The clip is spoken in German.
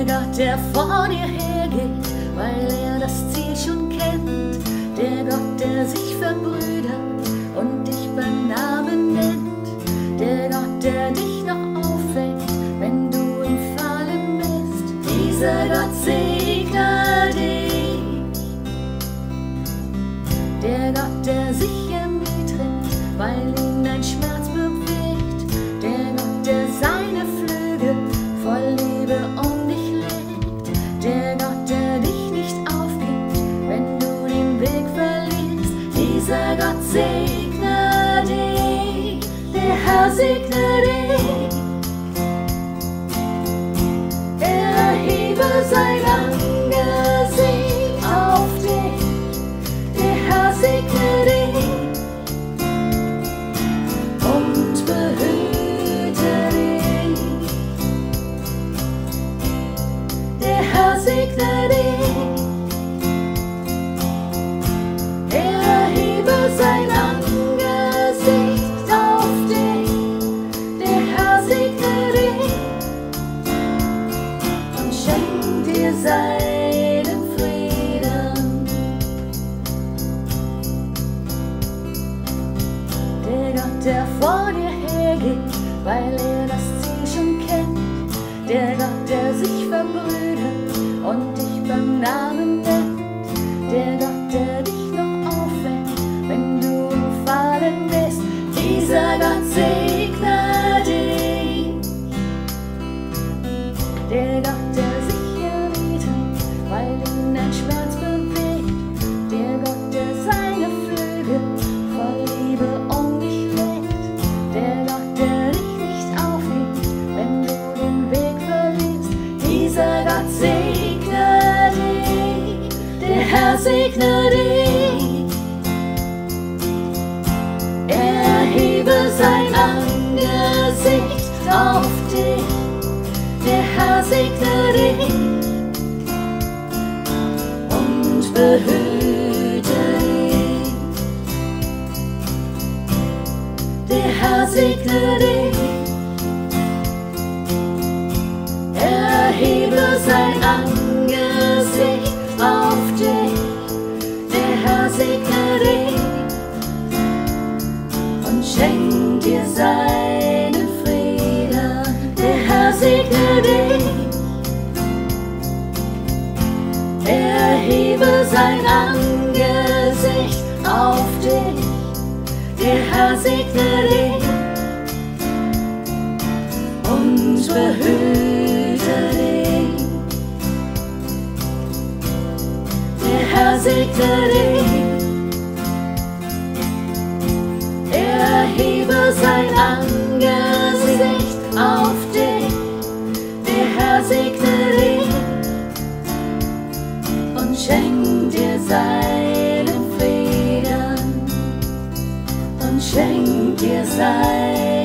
Der Gott, der vor dir hergeht, weil er das Ziel schon kennt. Der Gott, der sich verbrüdert und dich beim Namen nennt. Der Gott, der dich noch aufweckt, wenn du im Fallen bist. Dieser Gott segne dich. Der Gott, der sich erniedrigt, weil ihn dein Schmerz bewegt. Der Gott, der seine Flügel voll Liebe um dich legt. Der Gott, der dich nicht aufgibt, wenn du den Weg verlierst. Dieser Gott segne dich, der Herr segne dich. Er erhebe sein Angesicht auf dich, der Herr segne dich und behüte dich. Der Herr segne dich. Er erhebe sein Angesicht auf dich, der Herr segne dich und schenkt dir seinen Frieden. Der Gott, der vor dir hergeht, weil er das Ziel schon kennt. Der Gott, der sich verbrüdert und dich beim Namen nennt. Der Gott, der dich noch aufweckt, wenn du im Fallen bist. Dieser Gott segne dich. Der Gott, der sich erniedrigt, weil ihn dein Schmerz bewegt. Der Gott, der seine Flügel voll Liebe um dich legt. Der Gott, der dich nicht aufgibt, wenn du den Weg verlierst. Dieser Gott segne dich, der Herr segne dich. Er erhebe sein Angesicht auf dich, der Herr segne dich und behüte dich. Der Herr segne dich. Er erhebe sein Angesicht auf dich, der Herr segne dich und schenkt dir seinen Frieden. Der Herr segne dich. Er erhebe sein Angesicht auf dich, der Herr segne dich und behüte dich. Der Herr segne dich. Er erhebe sein Angesicht auf dich, der Herr segne dich und schenkt dir seinen Frieden und schenkt dir sein